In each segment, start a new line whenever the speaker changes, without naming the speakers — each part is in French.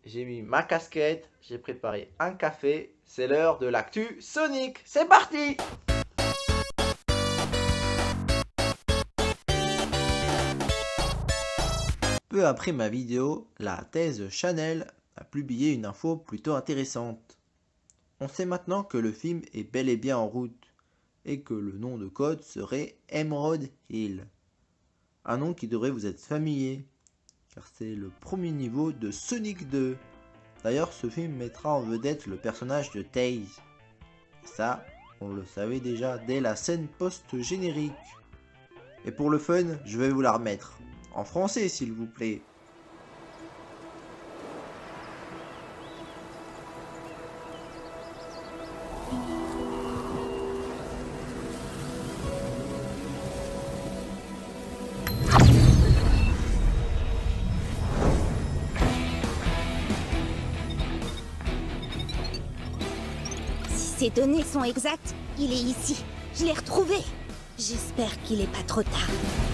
j'ai mis ma casquette, j'ai préparé un café. C'est l'heure de l'actu Sonic. C'est parti! Peu après ma vidéo, la thèse Chanel a publié une info plutôt intéressante. On sait maintenant que le film est bel et bien en route et que le nom de code serait Emerald Hill. Un nom qui devrait vous être familier car c'est le premier niveau de Sonic 2. D'ailleurs, ce film mettra en vedette le personnage de Tails. Et ça, on le savait déjà dès la scène post-générique. Et pour le fun, je vais vous la remettre. En français, s'il vous plaît.
Si ces données sont exactes, il est ici. Je l'ai retrouvé. J'espère qu'il est pas trop tard.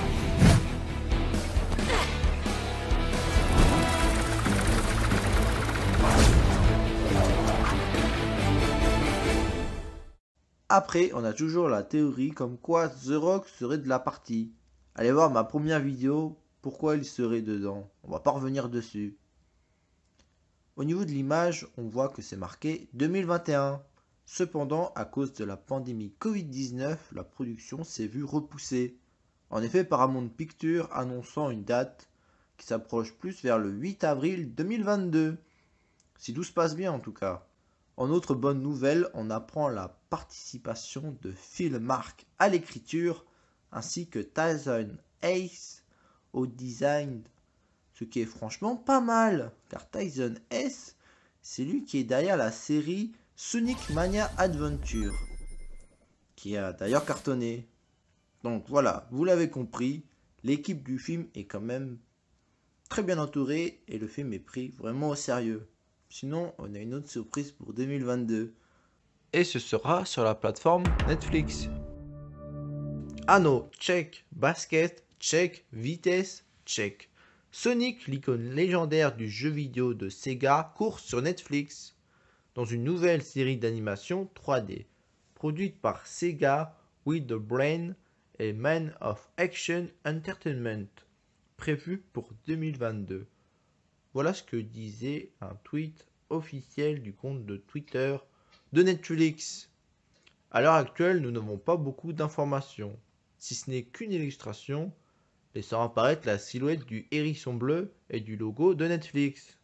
Après, on a toujours la théorie comme quoi The Rock serait de la partie. Allez voir ma première vidéo, pourquoi il serait dedans. On va pas revenir dessus. Au niveau de l'image, on voit que c'est marqué 2021. Cependant, à cause de la pandémie Covid-19, la production s'est vue repoussée. En effet, Paramount Pictures annonçant une date qui s'approche plus vers le 8 avril 2022. Si tout se passe bien en tout cas. En autre bonne nouvelle, on apprend la participation de Phil Mark à l'écriture ainsi que Tyson Ace au design, ce qui est franchement pas mal car Tyson Ace, c'est lui qui est derrière la série Sonic Mania Adventure qui a d'ailleurs cartonné. Donc voilà, vous l'avez compris, l'équipe du film est quand même très bien entourée et le film est pris vraiment au sérieux. Sinon, on a une autre surprise pour 2022. Et ce sera sur la plateforme Netflix. Anneau, check. Basket, check. Vitesse, check. Sonic, l'icône légendaire du jeu vidéo de Sega, court sur Netflix dans une nouvelle série d'animation 3D produite par Sega with the Brain et Man of Action Entertainment, prévue pour 2022. Voilà ce que disait un tweet officiel du compte de Twitter de Netflix. À l'heure actuelle, nous n'avons pas beaucoup d'informations, si ce n'est qu'une illustration laissant apparaître la silhouette du hérisson bleu et du logo de Netflix.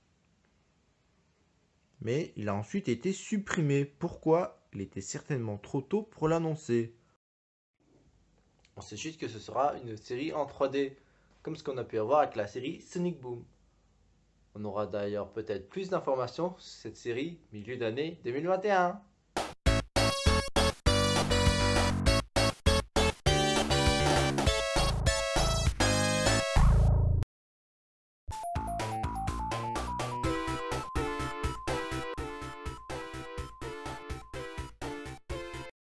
Mais il a ensuite été supprimé. Pourquoi? Il était certainement trop tôt pour l'annoncer. On sait juste que ce sera une série en 3D, comme ce qu'on a pu avoir avec la série Sonic Boom. On aura d'ailleurs peut-être plus d'informations sur cette série milieu d'année 2021.